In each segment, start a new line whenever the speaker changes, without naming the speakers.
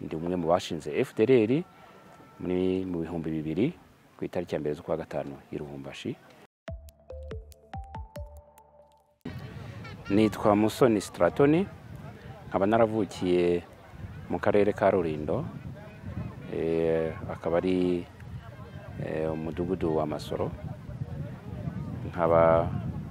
ndi umwe mu bashinze FDLR mu bihumbi 2000 ku itariki ya mbere z'ukwa gatanu i Lubumbashi. Nitwa Musoni Stratoni, nkaba naravukiye mu karere ka Rulindo, akaba ari umudugudu wa Masoro. Nkaba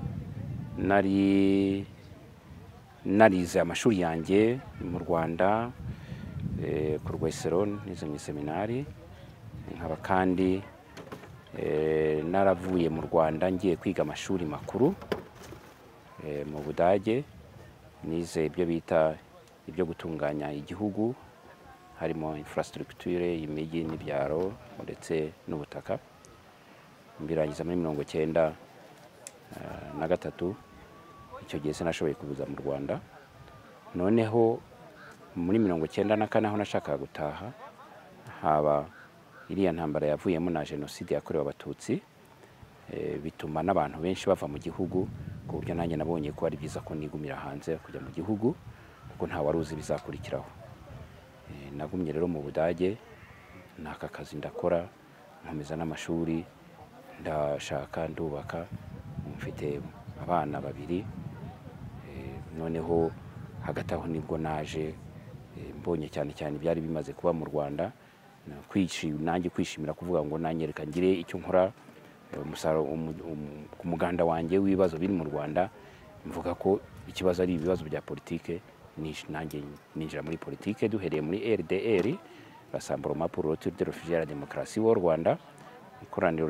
narize amashuri yanjye mu Rwanda ku Rwesero nize mu seminari. Nkaba kandi naravuye mu Rwanda ngiye kwiga amashuri makuru mu Budage, nize ibyo bita ibyo gutunganya igihugu, harimo infrastructure y'imijyi n'ibyaro ndetse n'ubutaka. Mbirangiza muri 1993. Icyo gihe sinashoboye kubuza mu Rwanda. Noneho muri 1994 aho nashakaga gutaha, haba iriya ntambara yavuyemo na jenoside yakorewe Abatutsi, bituma n'abantu benshi bava mu gihugu, ku buryo nanjye nabonye ko ari byiza ko nigumira hanze kujya mu gihugu kuko nta waruzi bizakurikiraho. Nagumye rero mu Budage, naka kazi ndakora, nkomeza n'amashuri, ndashaka ndubaka, mfite abana 2. Noneho hagati aho nibwo naje mbonye cyane byari bimaze kuba mu Rwanda, nanjye kwishimira kuvuga ngo nanyereka ngire icyo nkora ku muganda wanjye w'ibibazo biri mu Rwanda. Mvuga ko ikibazo ari ibibazo bya politike, nanjye ninjira muri politike duhereye muri RDR, Rassemblement pour le Retour des Réfugiés à la Démocratie au Rwanda, ikoraniro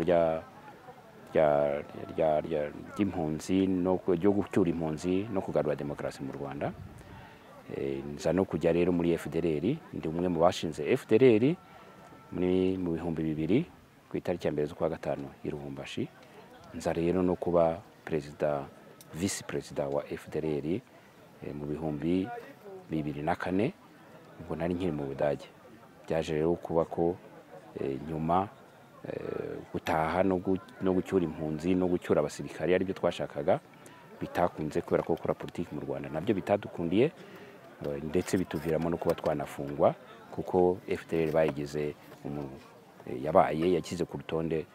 ry'impunzi ryo gucyura impunzi no kugarura demokarasi mu Rwanda. Nza no kujya rero muri FDLR, ndi umwe mu bashinze FDLR mu bihumbi 2000 ku itariki ya mbere z'ukwa gatanu i Lubumbashi. Nza rero no kuba vice perezida wa FDLR mu bihumbi 2004, ubwo nari nkiri mu Budage. Byaje rero kuba ko nyuma gutaha no gucyura impunzi no gucyura abasirikari ari byo twashakaga, bitakunze kubera ko gukora politiki mu Rwanda nabyo bitadukundiye, ndetse bituviramo no kuba twanafungwa kuko FDLR bayigize yakize ku rutonde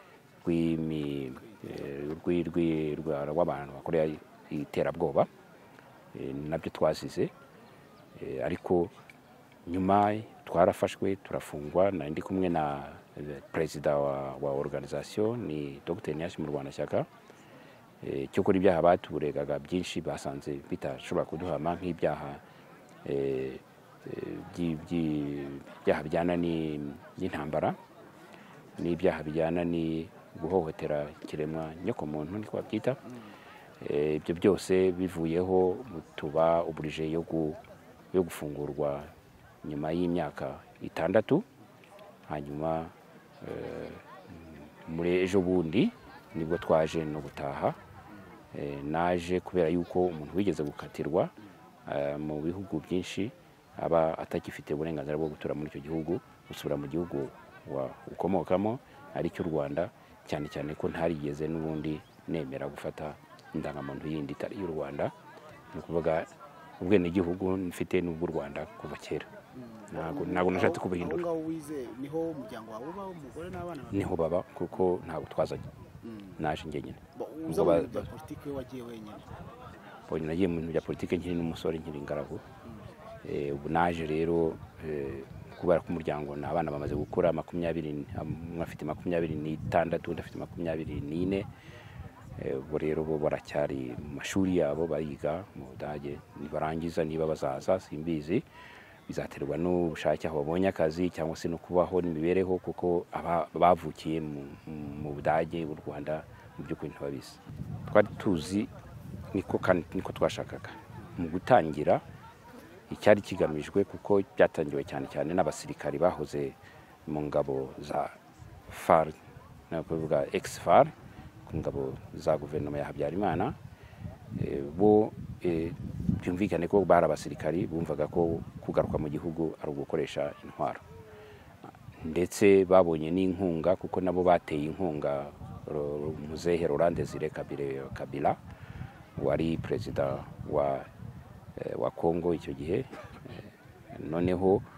rw'abantu bakorera iterabwoba, nabyo twazize. Ariko nyuma twarafashwe turafungwa, ndi kumwe na perezida wa organisation ni Dr Nyashi mu Rwanda Shyaka. Cyo kuri ibyaha baturegaga byinshi basanze bitashobora kuduhama, nk'ibyaha bijyana n'intambara n'ibyaha bijyana ni guhohotera ikiremwa nyokomuntu niko babyita. Ibyo byose bivuyeho tuba oburije yo gufungurwa nyuma y'imyaka 6. Hanyuma muri ejo bundi nibwo twaje no gutaha. Naje kubera yuko umuntu wigeze gukatirwa mu bihugu byinshi aba atakifite uburenganzira bwo gutura muri icyo gihugu, gusubira mu gihugu ukomokamo ari cy'u Rwanda, cyane ko ntarigeze n'ubundi nemera gufata indangamuntu yindi itari y'u Rwanda. Ni ukuvuga ubwenegihugu mfite n'ubw'u Rwanda kuva kera. Ntabwo nashatse kubuhindura.
Niho umuryango wawe uba, umugore n'abana?
Niho baba kuko ntabwo twazanye, naje njyenyine.
Uza mu bya politiki wagiye wenyine?
Nagiye mu bya politiki nkiri n'umusore, nkiri ingaragu. Ubu naje rero kubera ko umuryango n'abana bamaze gukura 20, umwe afite 26 undi afite 24. Ubwo rero bo baracyari mu mashuri yabo bayiga mu Budage, nibarangiza niba bazaza simbizi, bizaterwa n'ubushake aho babonye akazi cyangwa se no kubaho n'imibereho, kuko bavukiye mu Budage u Rwanda mu by'ukuri ntibabizi. Twari tuzi niko twashakaga mu gutangira icyari kigamijwe, kuko byatangiwe cyane n'abasirikari bahoze mu ngabo za FAR, nakuvuga ex-FAR, ku ngabo za guverinoma ya Habyarimana. Bo byumvikane ko bari abasirikari bumvaga ko kugaruka mu gihugu ari ugukoresha intwaro, ndetse babonye n'inkunga kuko nabo bateye inkunga Muzehe Laurent Désiré Kabila wari perezida wa Kongo icyo gihe. Noneho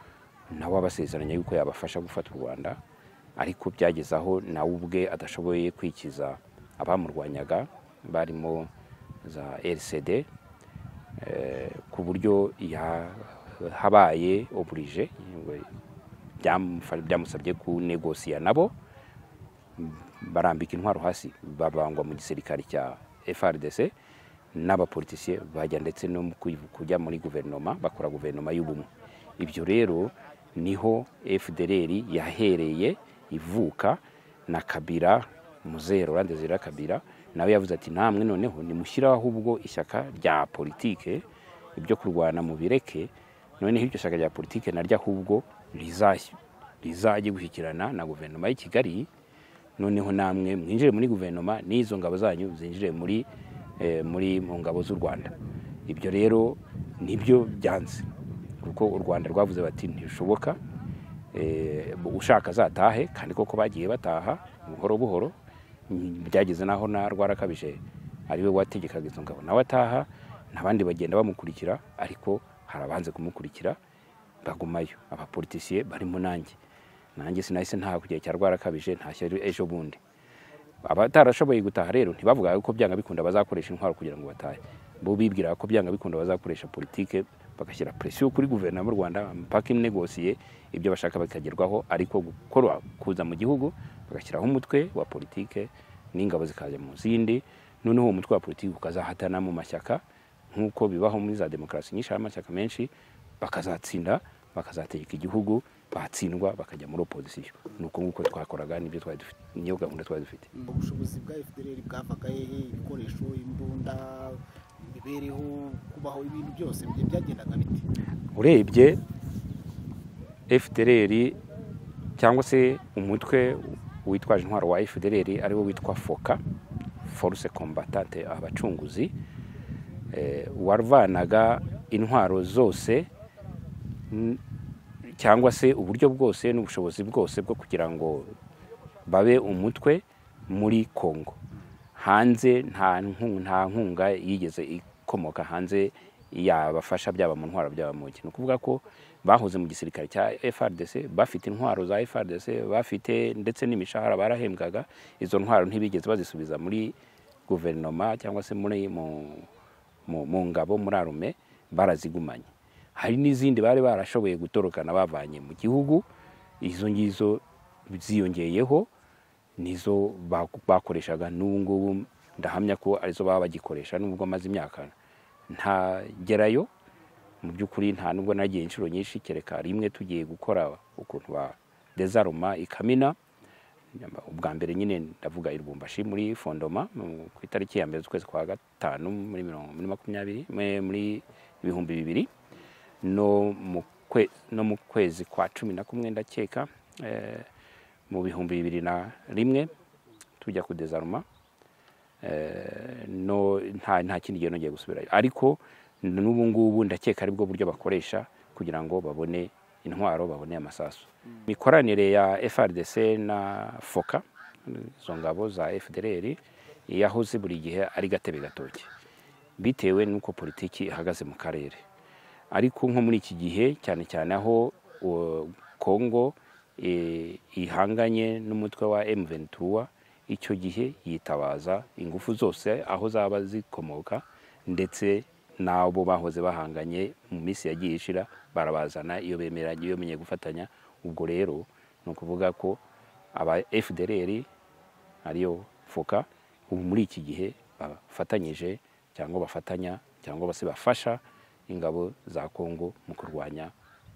nawe abasezeranya yuko yabafasha gufata u Rwanda, ariko byageze aho nawe ubwe adashoboye kwikiza abamurwanyaga barimo za RCD, ku buryo habaye oblige byamusabye kunegosiya nabo, barambika intwaro hasi, babangwa mu gisirikare cya FARDC, n'abapolitisiye bajya ndetse no kujya muri guverinoma, bakora guverinoma y'ubumwe. Ibyo rero niho FDLR yahereye ivuka, na Kabila, Mzee Laurent Desire Kabila nawe yavuze ati namwe noneho nimushyiraho ahubwo ishyaka rya politike, ibyo kurwana mu bireke, noneho iryo shyaka rya politike naryo ahubwo rizajye gushyikirana na guverinoma y'i Kigali, noneho namwe mwinjire muri guverinoma n'izo ngabo zanyu zinjire mu ngabo z'u Rwanda. Ibyo rero nibyo byanze, kuko u Rwanda rwavuze bati ntibishoboka, ushaka azatahe, kandi koko bagiye bataha buhoro buhoro. Byageze naho na Rwarakabije ariwe wategekaga izo ngabo nawe ataha, n'abandi bagenda bamukurikira, ariko harabanze kumukurikira bagumayo abapolitisiye barimo nanjye sinahise ntaha kujya cya Rwarakabije, ntashye ejo bundi. Abatarashoboye gutaha rero ntibavuga ko byanga bikunda bazakoresha intwaro kugira ngo batahe, bo bibwira ko byanga bikunda bazakoresha politike, bagashyira presiyo kuri guverinoma y'u Rwanda mpaka inegosiye ibyo bashaka bikagerwaho, ariko gukora kuza mu gihugu bagashyiraho umutwe wa politike n'ingabo zikaza mu zindi, noneho uwo mutwe wa politike ukazahatana mu mashyaka nk'uko bibaho muri za demokarasi nyinshi, hari amashyaka menshi, bakazatsinda, bakazategeka igihugu, batsindwa bakajya muri opposition. Nuko nguko twakoraga, nibyo twari dufite, niyo gahunda twari dufite.
Ubushobozi bwa FDLR bwavaga hehe? Ibikoresho, imbunda, imibereho, kubaho, ibintu byose byagendaga bite?
Urebye FDLR cyangwa se umutwe witwaje intwaro wa FDLR ariwo witwa FOCA, Force Combattante, abacunguzi, warvanaga intwaro zose cyangwa se uburyo bwose n'ubushobozi bwose bwo kugira ngo babe umutwe muri Kongo. Hanze nta nkunga yigeze ikomoka hanze yabafasha, byaba mu ntwaro byaba mu kintu. Kuvuga ko bahoze mu gisirikare cya FARDC, bafite intwaro za FARDC, bafite ndetse n'imishahara barahembwaga. Izo ntwaro ntibigeze bazisubiza muri guverinoma cyangwa se mu ngabo, muri arume, barazigumanye. Hari n'izindi bari barashoboye gutorokana bavanye mu gihugu, izo ngizo ziyongeyeho nizo bakoreshaga, n'ubu ngubu ndahamya ko arizo baba bagikoresha, nubwo maze imyaka ntagerayo. Mu by'ukuri nta nubwo nagiye inshuro nyinshi, kereka rimwe tugiye gukora ukuntu ba dezaroma ikamina, ubwa mbere nyine ndavuga i Lubumbashi muri Fondoma ku itariki ya mbere z'ukwezi kwa gatanu muri 2020, no mu kwezi kwa 11 ndakeka mu 2001 tujya ku dezaroma, no nta kindi gihe nongeye gusubirayo. Ariko n'ubu ngubu ndakeka aribwo buryo bakoresha kugira ngo babone intwaro, babone amasasu. Imikoranire ya FARDC na FOCA, izo ngabo za FDLR, yahoze buri gihe ari gatebe gatoke, bitewe n'uko politiki ihagaze mu karere. Ariko nko muri iki gihe, cyane cyane aho Kongo ihanganye n'umutwe wa M23, icyo gihe yitabaza ingufu zose aho zaba zikomoka, ndetse nabo bahoze bahanganye mu minsi yagiye ishira barabazana iyo bemeranye, iyo menye gufatanya. Ubwo rero no kuvuga ko aba FDLR ariyo FOCA ubu muri iki gihe bafatanyije cyangwa bafatanya cyangwa base bafasha ingabo za Kongo mu kurwanya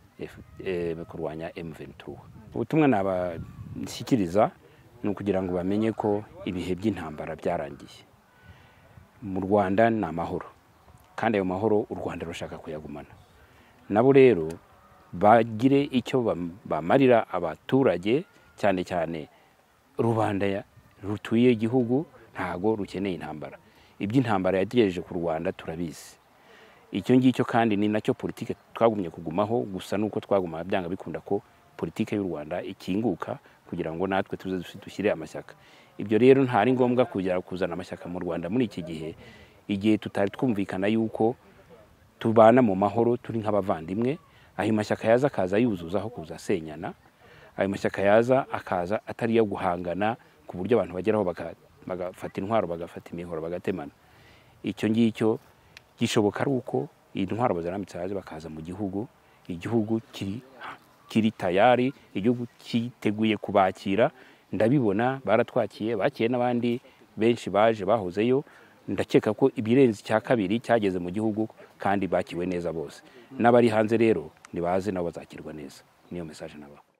M23. Ubutumwa nabashyikiriza ni ukugira ngo bamenye ko ibihe by'intambara byarangiye. Mu Rwanda ni amahoro, kandi ayo mahoro u Rwanda rushaka kuyagumana. Nabo rero bagire icyo bamarira abaturage, cyane cyane rubanda rutuye igihugu ntago rukeneye intambara. Iby'intambara yategereje ku Rwanda turabizi. Icyo ngicyo kandi ni nacyo politike twagumye kugumaho, gusa nuko twaguma byanga bikunda ko politike y'u Rwanda ikinguka kugira ngo natwe tuze dushyire amashyaka. Ibyo rero ntari ngombwa kuzana amashyaka mu Rwanda muri iki gihe, igihe tutari twumvikana yuko tubana mu mahoro turi nk'abavandimwe, ayo mashyaka yaza akaza yuzuza aho kuza asenyana, ayo mashyaka yaza akaza atari yo guhangana ku buryo abantu bageraho bagafata intwaro bagafata imihoro bagatemana. Icyo ngicyo gishoboka ari uko intwaro bazarambitse haje bakaza mu gihugu, igihugu kiri tayari, igihugu kiteguye kubakira. Ndabibona baratwakiye, bakiye n'abandi benshi baje bahozeyo. Ndakeka ko ibirenze cya kabiri cyageze mu gihugu kandi bakiwe neza bose. N'abari hanze rero nibaze nabo bazakirwa neza. Niyo message nabaho.